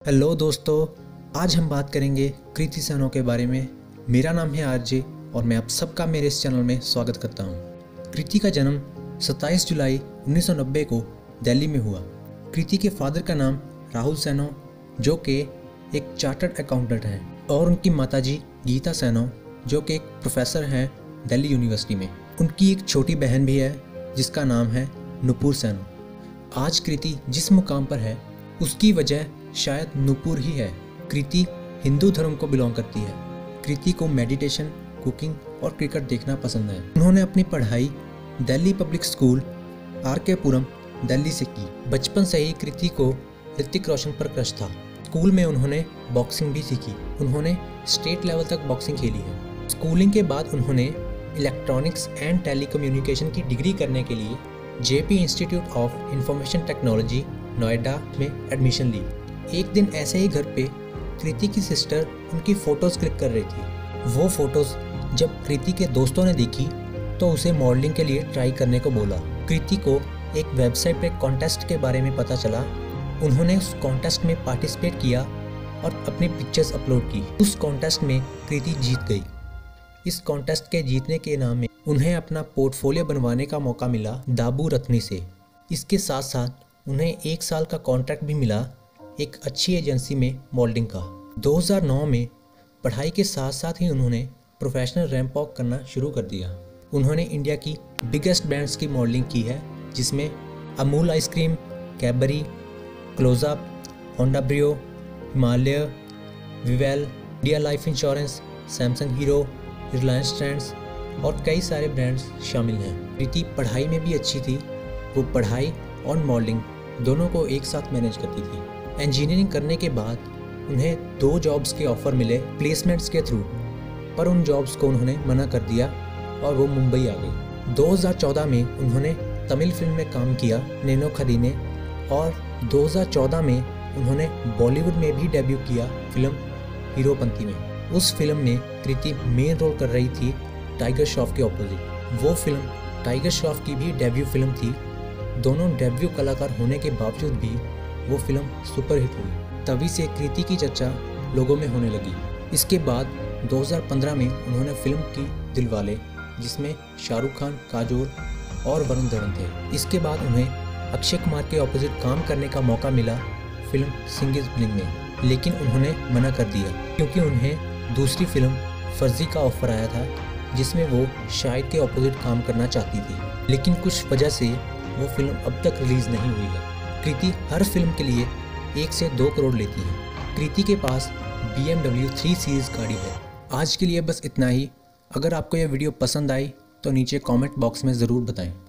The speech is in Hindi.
हेलो दोस्तों, आज हम बात करेंगे कृति सेनन के बारे में। मेरा नाम है आरजे और मैं आप सबका मेरे इस चैनल में स्वागत करता हूं। कृति का जन्म 27 जुलाई 1990 को दिल्ली में हुआ। कृति के फादर का नाम राहुल सेनन जो कि एक चार्टर्ड अकाउंटेंट हैं और उनकी माताजी गीता सेनन जो कि एक प्रोफेसर हैं दिल्ली यूनिवर्सिटी में। उनकी एक छोटी बहन भी है जिसका नाम है नुपुर सेनन। आज कृति जिस मुकाम पर है उसकी वजह शायद नुपुर ही है। कृति हिंदू धर्म को बिलोंग करती है। कृति को मेडिटेशन, कुकिंग और क्रिकेट देखना पसंद है। उन्होंने अपनी पढ़ाई Delhi public school R K. Puram Delhi से की। बचपन से ही कृति को ऋतिक रोशन पर क्रश था। स्कूल में उन्होंने बॉक्सिंग भी सीखी। उन्होंने स्टेट लेवल तक बॉक्सिंग खेली है। स्कूलिंग के बाद उन्होंने इलेक्ट्रॉनिक्स एंड टेलीकम्युनिकेशन की डिग्री करने के लिए JP institute of information technology Noida में एडमिशन ली। एक दिन ऐसे ही घर पे कृति की सिस्टर उनकी फ़ोटोज़ क्लिक कर रही थी। वो फ़ोटोज़ जब कृति के दोस्तों ने देखी तो उसे मॉडलिंग के लिए ट्राई करने को बोला। कृति को एक वेबसाइट पे कॉन्टेस्ट के बारे में पता चला। उन्होंने उस कॉन्टेस्ट में पार्टिसिपेट किया और अपनी पिक्चर्स अपलोड की। उस कॉन्टेस्ट में कृति जीत गई। इस कॉन्टेस्ट के जीतने के इनाम में उन्हें अपना पोर्टफोलियो बनवाने का मौका मिला दाबू रत्नी से। इसके साथ साथ उन्हें 1 साल का कॉन्ट्रैक्ट भी मिला एक अच्छी एजेंसी में मॉडलिंग का। 2009 में पढ़ाई के साथ साथ ही उन्होंने प्रोफेशनल रैंप वॉक करना शुरू कर दिया। उन्होंने इंडिया की बिगेस्ट ब्रांड्स की मॉडलिंग की है जिसमें Amul ice cream, Cadbury, Closeup, Honda Brio, Himalaya, Vivel, India Life Insurance, Samsung Hero, Reliance Trends और कई सारे ब्रांड्स शामिल हैं। कृति पढ़ाई में भी अच्छी थी। वो पढ़ाई और मॉडलिंग दोनों को एक साथ मैनेज करती थी। इंजीनियरिंग करने के बाद उन्हें 2 जॉब्स के ऑफ़र मिले प्लेसमेंट्स के थ्रू, पर उन जॉब्स को उन्होंने मना कर दिया और वो मुंबई आ गई। 2014 में उन्होंने तमिल फिल्म में काम किया नेनो खदीने और 2014 में उन्होंने बॉलीवुड में भी डेब्यू किया फिल्म हीरोपंती में। उस फिल्म में कृति मेन रोल कर रही थी टाइगर श्रॉफ के ऑपोजिट। वो फिल्म टाइगर श्रॉफ की भी डेब्यू फिल्म थी। दोनों डेब्यू कलाकार होने के बावजूद भी वो फिल्म सुपरहिट हुई। तभी से कृति की चर्चा लोगों में होने लगी। इसके बाद 2015 में उन्होंने फिल्म की दिलवाले जिसमें शाहरुख खान, काजोल और वरुण धवन थे। इसके बाद उन्हें अक्षय कुमार के ऑपोजिट काम करने का मौका मिला फिल्म सिंग इज ब्लिंग में, लेकिन उन्होंने मना कर दिया क्योंकि उन्हें दूसरी फिल्म फर्जी का ऑफर आया था जिसमें वो शाहिद के ऑपोजिट काम करना चाहती थी, लेकिन कुछ वजह से वो फिल्म अब तक रिलीज़ नहीं हुई है। कृति हर फिल्म के लिए 1 से 2 करोड़ लेती है। कृति के पास BMW 3 सीरीज़ गाड़ी है। आज के लिए बस इतना ही। अगर आपको यह वीडियो पसंद आई तो नीचे कमेंट बॉक्स में ज़रूर बताएं।